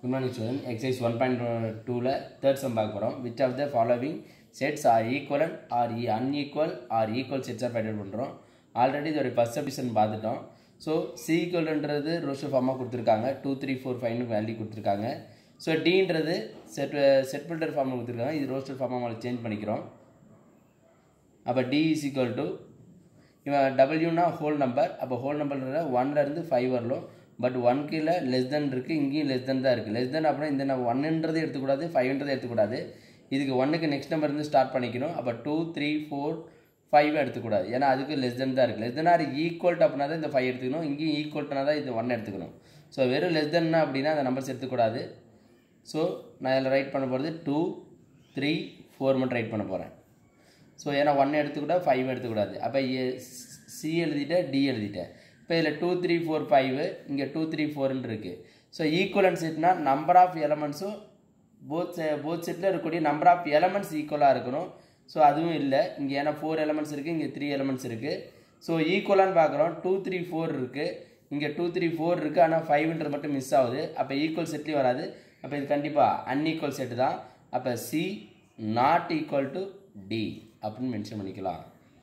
Good morning students. Exercise 1.2 third sum பார்க்க போறோம். Which of the following sets are equivalent or unequal or equal sets are find out பண்றோம். Already இதோட first subdivision பார்த்துட்டோம். So C ஈக்குவல்ன்றது roster ஃபார்மாக கொடுத்துருக்காங்க 2 3 4 5 value கொடுத்துருக்காங்க. So டீன்றது set builder ஃபார்மில் கொடுத்துருக்காங்க. இது ரோஸ்டர் ஃபார்மாக நம்மளுக்கு சேஞ்ச் பண்ணிக்கிறோம். அப்போ டி இஸ் ஈக்குவல் டு இவன் டபிள்யூனா ஹோல் நம்பர். அப்போ ஹோல் நம்பர்ன்ற 1லேருந்து 5 வரலும். பட் 1 கீழே லெஸ் தென் இருக்குது, இங்கேயும் லெஸ் தென் தான் இருக்குது. லெஸ் தென் அப்படின்னா இந்த 1ன்றது எடுத்துக்கூடாது, 5ன்றது எடுத்துக்கூடாது. இதுக்கு 1க்கு நெக்ஸ்ட் நம்பர் இருந்து ஸ்டார்ட் பண்ணிக்கணும். அப்போ 2 3 4 5 எடுத்துக்கூடாது, ஏன்னா அதுக்கு லெஸ் தென் தான் இருக்குது. லெஸ் தென் ஆர் ஈக்குவல் அப்படின்னா தான் இந்த 5 எடுத்துக்கணும். இங்கேயும் ஈக்குவல்னா தான் இது 1 எடுத்துக்கணும். ஸோ வெறும் லெஸ் தென்னா அப்படின்னா அந்த நம்பர்ஸ் எடுத்துக்கூடாது. ஸோ நான் இதில் ரைட் பண்ண போகிறது 2 3 4 மட்டும் ரைட் பண்ண போகிறேன். ஸோ ஏன்னா 1 எடுத்துக்கூடாது, 5 எடுத்துக்கூடாது. அப்போ சி எழுதிட்டேன், டி எழுதிட்டேன். இப்போ இதில் 2 3 4 5 இங்கே 2 3 4ன்னு இருக்குது. ஸோ ஈக்குவலன்ட் செட்னா நம்பர் ஆஃப் எலமெண்ட்ஸும் போத் செட்டில் இருக்கக்கூடிய நம்பர் ஆஃப் எலமெண்ட்ஸ் ஈக்குவலாக இருக்கணும். ஸோ அதுவும் இல்லை இங்கே, ஏன்னா 4 எலமெண்ட்ஸ் இருக்குது, இங்கே 3 எலமெண்ட்ஸ் இருக்குது. ஸோ ஈக்குவலான்னு பார்க்குறோம். 2 3 4 இருக்குது, இங்கே 2 3 4 இருக்குது, ஆனால் 5ன்றது மட்டும் மிஸ் ஆகுது. அப்போ ஈக்குவல் செட்லேயும் வராது. அப்போ இது கண்டிப்பாக அன்ஈக்குவல் செட்டு தான். அப்போ C not equal to D அப்படின்னு மென்ஷன் பண்ணிக்கலாம்.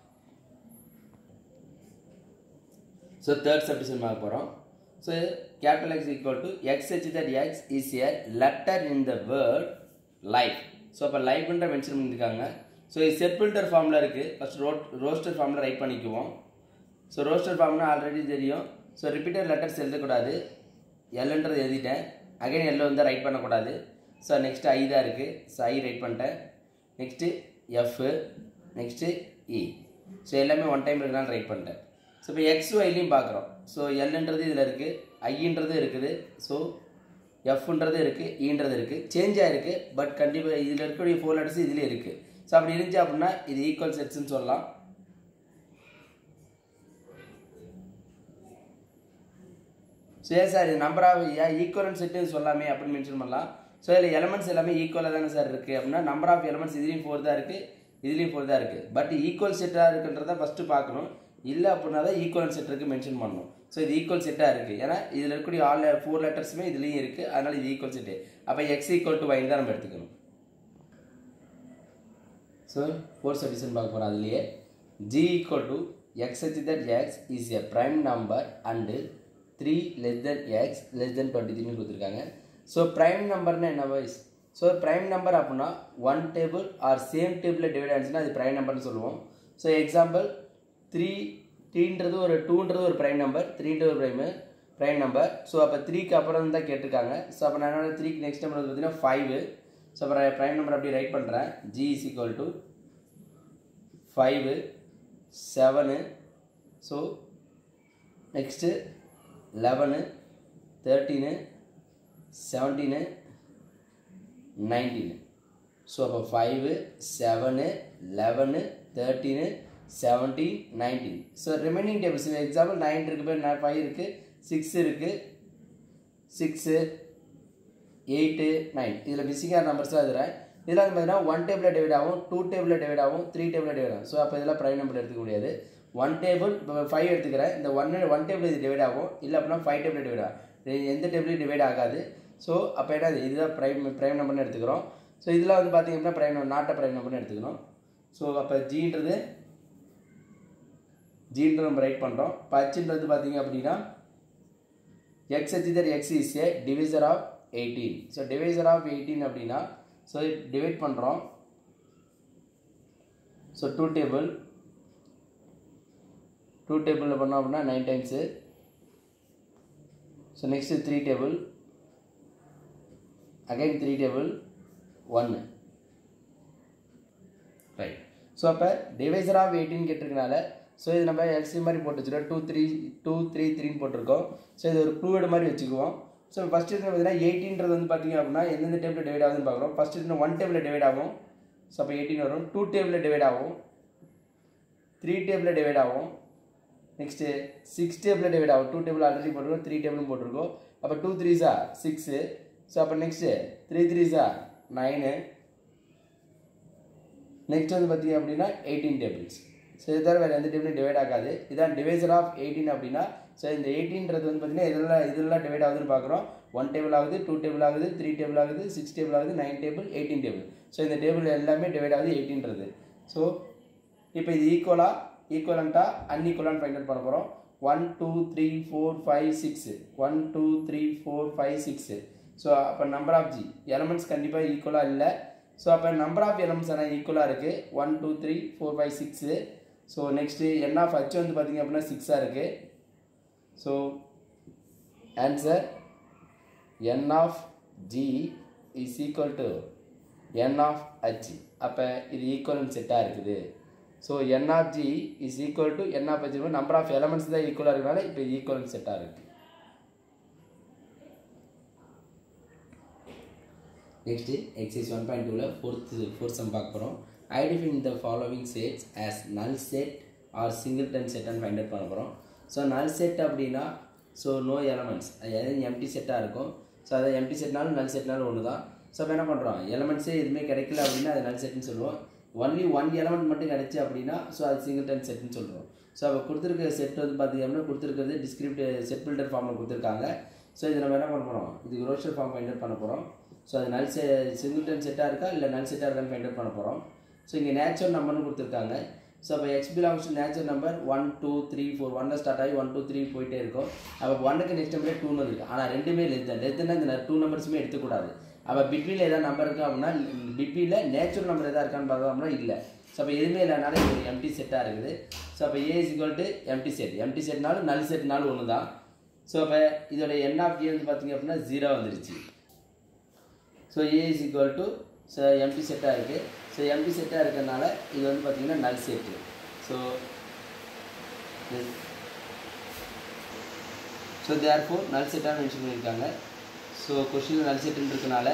ஸோ தேர்ட் சப்டிஷன் பார்க்க போகிறோம். So capital X equal to X such that X is a letter in the word life. So அப்போ லைஃப்ன்ற மென்ஷன் பண்ணியிருக்காங்க. ஸோ இது செட் பில்டர் ஃபார்மில் இருக்குது. ஃபஸ்ட் ரோஸ்டர் ஃபார்மில் ரைட் பண்ணிக்குவோம். ஸோ ரோஸ்டர் ஃபார்ம்னா ஆல்ரெடி தெரியும். ஸோ ரிப்பீட்டட் லெட்டர்ஸ் எழுதக்கூடாது. எல்ன்றது எழுதிட்டேன். அகைன் எல்ல வந்து ரைட் பண்ணக்கூடாது. ஸோ நெக்ஸ்ட்டு ஐ தான் இருக்குது. ஸோ ஐ ரைட் பண்ணிட்டேன். Next F, next E. So எல்லாமே ஒன் டைம் இருக்குனால ரைட் பண்ணிட்டேன். ஸோ இப்போ XYலையும் பார்க்குறோம். ஸோ எல்ன்றது இதில் இருக்குது, ஐன்றது இருக்குது, ஸோ எஃப்ன்றது இருக்குது, ஈன்றது இருக்குது. சேஞ்ச் ஆகிருக்கு. பட் கண்டிப்பாக இதில் இருக்கக்கூடிய 4 லெட்டர்ஸ் இதில் இருக்குது. ஸோ அப்படி இருந்துச்சு அப்படின்னா இது ஈக்குவல் செட்ஸ்ன்னு சொல்லலாம். ஸோ ஏன் சார் இது நம்பர் ஆஃப் ஈக்குவலன்ட் செட்டு சொல்லாமே அப்படின்னு மென்ஷன் பண்ணலாம். ஸோ இதில் எலமெண்ட்ஸ் எல்லாமே ஈக்குவலாக தானே சார் இருக்குது அப்படின்னா நம்பர் ஆஃப் எலமெண்ட்ஸ் இதுலேயும் 4 தான் இருக்குது, இதுலேயும் 4 தான் இருக்குது. பட் ஈக்குவல் செட்டாக இருக்குன்றதை ஃபஸ்ட்டு பார்க்கணும். இல்லை அப்படின்னா தான் ஈக்குவலன்ட் செட் இருக்குது மென்ஷன் பண்ணணும். ஸோ இது ஈக்குவல் செட்டாக இருக்குது, ஏன்னா இதில் இருக்கக்கூடிய 4 லெட்டர்ஸுமே இதுலேயும் இருக்குது. அதனால் இது ஈக்குவல் செட்டு. அப்போ X equal to Y தான் நம்ம எடுத்துக்கணும். ஸோ ஃபோர்த் சப்டிஷன் பார்க்க போகிறோம். அதுலேயே G equal to X such that X is a prime number and 3 less than X less than 23 கொடுத்துருக்காங்க. ஸோ ப்ரைம் நம்பர்னா என்ன வைஸ்? ஸோ ப்ரைம் நம்பர் அப்படின்னா 1 டேபிள் ஆர் சேம் டேபிளில் டிவைட் ஆச்சுன்னா அது ப்ரைம் நம்பர்னு சொல்லுவோம். ஸோ எக்ஸாம்பிள் 3ன்றது ஒரு 2ன்றது ஒரு ப்ரைம் நம்பர், 3ன்றது ஒரு ப்ரைம் நம்பர். ஸோ அப்போ 3க்கு அப்புறம் தான் கேட்டிருக்காங்க. ஸோ அப்போ நான் 3க்கு நெக்ஸ்ட் நம்பர் வந்து பார்த்தீங்கன்னா 5. ஸோ அப்புறம் ப்ரைம் நம்பர் அப்படி ரைட் பண்ணுறேன். G is equal to 5 7. So next 11 13 17 19. So அப்போ 5 7 11 13 17 19. ஸோ ரிமைனிங் டேபிள்ஸ் எக்ஸாம்பிள் 9 இருக்குது, 5 இருக்குது, 6 இருக்குது, 6 8 9. இதில் மிஸ்ஸிங்கான நம்பர்ஸ் தான் எழுதுறேன். இதில் வந்து பார்த்தீங்கன்னா 1 டேபிளில் டிவைட் ஆகும், 2 டேபிளில் டிவைட் ஆகும், 3 டேபிளில் டிவைட் ஆகும். ஸோ அப்போ இதெல்லாம் ப்ரைம் நம்பர் எடுத்துக்க முடியாது. 1 டேபிள் இப்போ 5 எடுத்துக்கிறேன். இந்த 1 டேபிள் இது டிவைட் ஆகும், இல்லை அப்படின்னா 5 டேபிள் டிவைட் ஆகும். எந்த டேபிளையும் டிவைட் ஆகாது. ஸோ அப்போ என்ன இதுதான் ப்ரைம் நம்பர்னு எடுத்துக்கிறோம். ஸோ இதில் வந்து பார்த்தீங்கன்னா ப்ரைம் நம்பர் நாட் ப்ரைம் நம்பர்னு எடுத்துக்கணும். ஸோ அப்போ ஜீன்றது நம்ம ரைட் பண்ணுறோம். இப்போ ஹச்ன்றது பார்த்தீங்க அப்படின்னா X such that X is a divisor of 18. So divisor of 18 அப்படின்னா ஸோ டிவைட் பண்ணுறோம். ஸோ 2 டேபிளில் பண்ணோம் அப்படின்னா 9 times. So next 3 table, again 3 table 1. Right. So அப்போ டிவைசர் ஆஃப் 18 கேட்டிருக்கனால ஸோ இது நம்ம எல்சி மாதிரி போட்டு வச்சுருக்கோம். 2 3 3ன்னு போட்டிருக்கோம். ஸோ இது ஒரு ப்ரூவ்டு மாதிரி வச்சுக்குவோம். ஸோ ஃபஸ்ட்டு பார்த்தீங்கன்னா 18ன்றது வந்து பார்த்தீங்க அப்படின்னா எந்தெந்த டேபிளில் டிவைட் ஆகுதுன்னு பார்க்குறோம். ஃபஸ்ட்டு 1 டேபிளில் டிவைட் ஆகும். ஸோ அப்போ 18 வரும். 2 டேபிளில் டிவைட் ஆகும், 3 டேபிளில் டிவைட் ஆகும், நெக்ஸ்ட்டு 6 டேபிளில் டிவைட் ஆகும். 2 டேபிள் ஆல்ரெடி போட்டிருக்கோம், 3 டேபிளும் போட்டிருக்கோம். அப்போ 2 3s 6. ஸோ அப்போ நெக்ஸ்ட்டு 3 3s 9. நெக்ஸ்ட் வந்து பார்த்தீங்க அப்படின்னா 18 டேபிள்ஸ். ஸோ இது தவிர வேறு எந்த டேபிளும் டிவைட் ஆகாது. இதான் டிவைசர் ஆஃப் 18 அப்படின்னா. ஸோ இந்த 18ன்றது வந்து பார்த்தீங்கன்னா இதெல்லாம் டிவைட் ஆகுதுன்னு பார்க்குறோம். 1 டேபிள் ஆகுது, 2 டேபிள் ஆகுது, 3 டேபிள் ஆகுது, 6 டேபிள் ஆகுது, 9 டேபிள், 18 டேபிள். ஸோ இந்த டேபிள் எல்லாமே டிவைட் ஆகுது 18ன்றது. ஸோ இப்போ இது ஈக்குவலண்ட்டாக அன்ஈக்குவலான்னு ஃபைண்ட் அவுட் பண்ண போகிறோம். 1 2 3 4 5 6 1 2 3 4 5 6. ஸோ அப்போ நம்பர் ஆஃப் ஜி எலமெண்ட்ஸ் கண்டிப்பாக ஈக்குவலாக இல்லை. ஸோ அப்போ நம்பர் ஆஃப் எலமெண்ட்ஸ் ஆனால் ஈக்குவலாக இருக்குது. 1 2 3 4 5 6. So next n of h வந்து பார்த்திங்க அப்படின்னா 6ஆக இருக்குது. So answer n of g is equal to n of h. அப்போ இது ஈக்குவலன்ட் செட்டாக இருக்குது. So n of g is equal to n of h. Number of elements தான் ஈக்குவலாக இருக்கிறனால இப்போ ஈக்குவலன்ட் செட்டாக இருக்குது. நெக்ஸ்ட்டு எக்ஸைஸ் 1.2ல ஃபோர்த் சம் பார்க்க போகிறோம். Identify the following sets as null set or singleton செட்னு ஃபைண்ட் அவுட் பண்ண போகிறோம். ஸோ நல் செட் அப்படின்னா ஸோ நோ எலமெண்ட்ஸ், அது எம்டி செட்டாக இருக்கும். ஸோ அதை எம்டி செட்னாலும் நல் செட்னாலும் ஒன்று தான். ஸோ அப்போ என்ன பண்ணுறோம், எலமெண்ட்ஸே எதுவுமே கிடைக்கல அப்படின்னா அது நல் செட்னு சொல்லுவோம். ஒன்லி ஒன் எலமெண்ட் மட்டும் கிடைச்சி அப்படின்னா ஸோ அது சிங்கிள்டன் செட்னு சொல்கிறோம். ஸோ அப்போ கொடுத்துருக்க செட் வந்து பார்த்திங்க அப்படின்னா கொடுத்துருக்கிறது டிஸ்கிரிப்ட் செட் பில்டர் ஃபார்மில் கொடுத்துருக்காங்க. ஸோ இதை நம்ம என்ன பண்ண போகிறோம், இதுக்கு ரோஷர் ஃபார்ம் ஃபைண்ட் அவுட் பண்ண போகிறோம். ஸோ அது நல் சிங்கிள்டன் செட்டாக இருக்கா இல்லை நல் செட்டாக இருக்கான்னு ஃபைண்ட் அவுட் பண்ண போகிறோம். ஸோ இங்கே நேச்சுரல் நம்பர்னு கொடுத்துருக்காங்க. ஸோ அப்போ x belongs to natural number 1 2 3 4 1 start ஆகி 1 2 3 போயிட்டே இருக்கும். அப்போ 1க்கு நெக்ஸ்ட் நம்பரே 2 வந்துருக்கு. ஆனால் ரெண்டுமே லெஸ்னா இந்த 2 நம்பர்ஸுமே எடுத்துக்கூடாது. அப்போ பிட்வீனில் எதாவது நம்பர் இருக்கா அப்படின்னா பிட்வீனில் நேச்சுரல் நம்பர் எதாவது இருக்கான்னு பார்த்தோம்னா இல்லை. ஸோ அப்போ எதுவுமே இல்லைனால இது ஒரு எம்டி செட்டாக இருக்குது. ஸோ அப்போ A is equal to empty set. Empty செட்னாலும் நல் செட்னாலும் ஒன்று தான். ஸோ அப்போ இதோட என் ஆஃப் ஏ வந்து பார்த்திங்க அப்படின்னா 0 வந்துருச்சு. So A is equal to so empty செட்டாக இருக்குது. ஸோ எம்டி செட்டாக இருக்கிறதுனால இது வந்து பார்த்திங்கன்னா நல் செட்டு. ஸோ தேர்ஃபோர் நல் செட்டாக மென்ஷன் பண்ணியிருக்காங்க. ஸோ கொஸ்டினில் நல் செட்டுன்னு இருக்கனால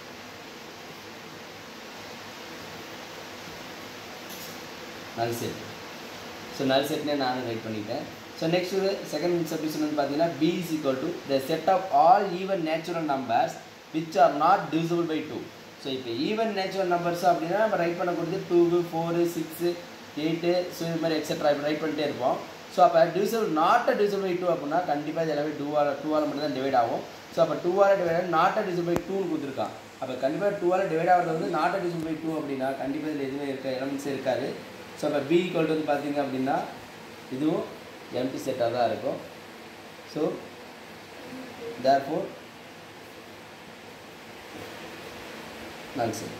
நல் செட். ஸோ நல் செட்னே நானும் ரைட் பண்ணிட்டேன். ஸோ நெக்ஸ்ட் ஒரு செகண்ட் சப்டிஷன் வந்து பார்த்தீங்கன்னா b is equal to the set of all even natural numbers which are not divisible by 2. So இப்போ ஈவன் நேச்சுரல் நம்பர்ஸ் அப்படின்னா நம்ம ரைட் பண்ணக்கூடியது 2 4 6 8 ஸோ இது மாதிரி எக்ஸெட்ரா இப்போ ரைட் பண்ணிட்டே இருப்போம். ஸோ அப்போ divisible not a divisible by 2 அப்படின்னா கண்டிப்பாக இது எல்லாமே 2ஆல் மட்டும் தான் டிவைட் ஆகும். ஸோ அப்போ 2ஆல் டிவைட் ஆகும் நாட் அ டிவிசிபிள் பை 2ன்னு கொடுத்துருக்கான். அப்போ கண்டிப்பாக 2ஆல் டிவைட் ஆகிறது வந்து நாட் அ டிவிசிபிள் பை 2 அப்படின்னா கண்டிப்பாக இதில் எதுவுமே எலமெண்ட்ஸே இருக்காது. ஸோ அப்போ b ஈக்குவல் வந்து பார்த்தீங்க அப்படின்னா இதுவும் எம்டி செட்டாக தான் இருக்கும். So therefore null set.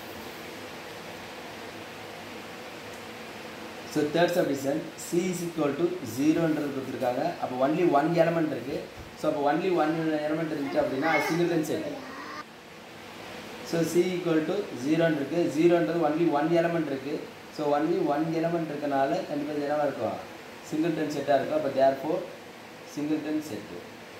So third subdivision c is equal to 0ன்றது கொடுத்துருக்காங்க. அப்போ ஒன்லி ஒன் எலமெண்ட் இருக்குது. ஸோ அப்போ ஒன்லி ஒன் எலமெண்ட் இருந்துச்சு அப்படின்னா singleton set. So c equal to 0ன்னு இருக்குது. 0ன்றது ஒன்லி ஒன் எலமெண்ட் இருக்குது. ஸோ ஒன்லி ஒன் எலமெண்ட் இருக்கனால கண்டிப்பாக இது என்னவாக இருக்கும், சிங்கிள்டன் செட்டாக இருக்கும். அப்போ therefore singleton set.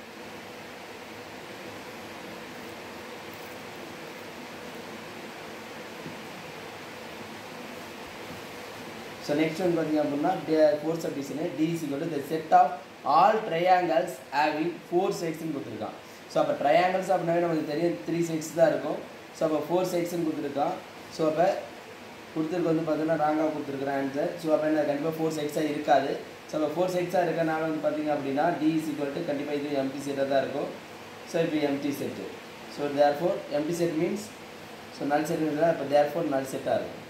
So next one பார்த்திங்க அப்படின்னா fourth subdivision d is equal to the set of all triangles having 4 sidesன்னு கொடுத்துருக்கான். ஸோ அப்போ ட்ரையாங்கிள்ஸ் அப்படின்னாவே நமக்கு தெரியும் 3 sides தான் இருக்கும். ஸோ அப்போ 4 sidesன்னு கொடுத்துருக்கான். ஸோ அப்போ கொடுத்துருக்கு வந்து பார்த்தீங்கன்னா ராங்காக கொடுத்துருக்குறேன் ஆன்சர். ஸோ அப்போ என்ன கண்டிப்பாக 4 sidesஆக இருக்காது. ஸோ அப்போ 4 sidesஆக இருக்கனால வந்து பார்த்திங்க அப்படின்னா d is equal to கண்டிப்பாக இது எம்டி செட்டாக தான் இருக்கும். ஸோ இப்போ empty set. So therefore empty set means so null set. அப்போ தேர்ஃபோர் நல் செட்டாக இருக்கும்.